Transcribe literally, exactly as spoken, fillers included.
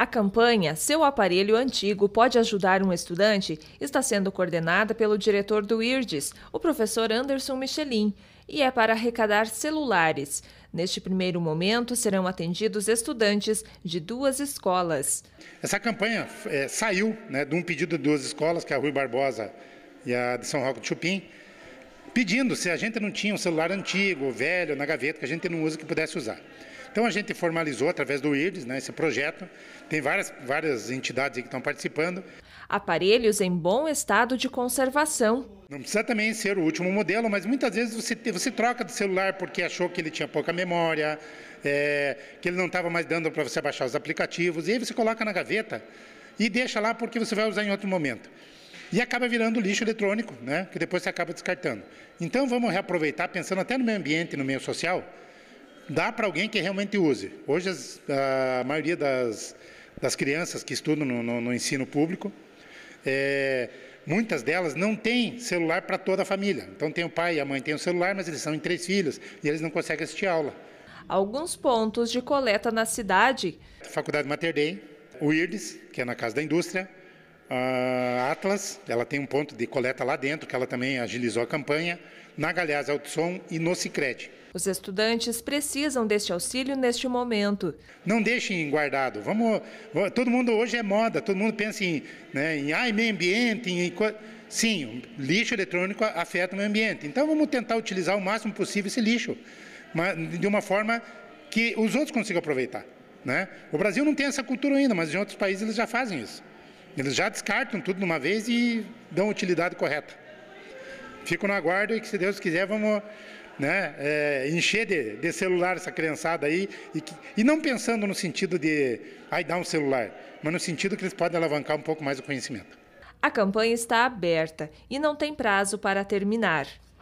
A campanha Seu Aparelho Antigo Pode Ajudar um Estudante está sendo coordenada pelo diretor do I R D S, o professor Anderson Michelin, e é para arrecadar celulares. Neste primeiro momento, serão atendidos estudantes de duas escolas. Essa campanha é, saiu né, de um pedido de duas escolas, que é a Rui Barbosa e a de São Roque de Chupim, pedindo se a gente não tinha um celular antigo, velho, na gaveta, que a gente não usa, que pudesse usar. Então a gente formalizou através do I R D S, né, esse projeto, tem várias, várias entidades que estão participando. Aparelhos em bom estado de conservação. Não precisa também ser o último modelo, mas muitas vezes você, você troca de celular porque achou que ele tinha pouca memória, é, que ele não estava mais dando para você baixar os aplicativos, e aí você coloca na gaveta e deixa lá porque você vai usar em outro momento. E acaba virando lixo eletrônico, né, que depois você acaba descartando. Então vamos reaproveitar, pensando até no meio ambiente e no meio social, dá para alguém que realmente use. Hoje as, a maioria das, das crianças que estudam no, no, no ensino público, é, muitas delas não têm celular para toda a família. Então tem o pai e a mãe têm o celular, mas eles são em três filhos e eles não conseguem assistir aula. Alguns pontos de coleta na cidade. Faculdade Mater Dei, o I R D S, que é na Casa da Indústria, a Atlas, ela tem um ponto de coleta lá dentro, que ela também agilizou a campanha, na Galhaz Autosom e no Sicredi. Os estudantes precisam deste auxílio neste momento. Não deixem guardado. Vamos, todo mundo hoje é moda, todo mundo pensa em, né, em ah, meio ambiente. Em, sim, lixo eletrônico afeta o meio ambiente. Então vamos tentar utilizar o máximo possível esse lixo, mas de uma forma que os outros consigam aproveitar. Né? O Brasil não tem essa cultura ainda, mas em outros países eles já fazem isso. Eles já descartam tudo de uma vez e dão a utilidade correta. Fico no aguardo e que, se Deus quiser, vamos né, é, encher de, de celular essa criançada aí. E, que, e não pensando no sentido de, ai, dar um celular, mas no sentido que eles podem alavancar um pouco mais o conhecimento. A campanha está aberta e não tem prazo para terminar.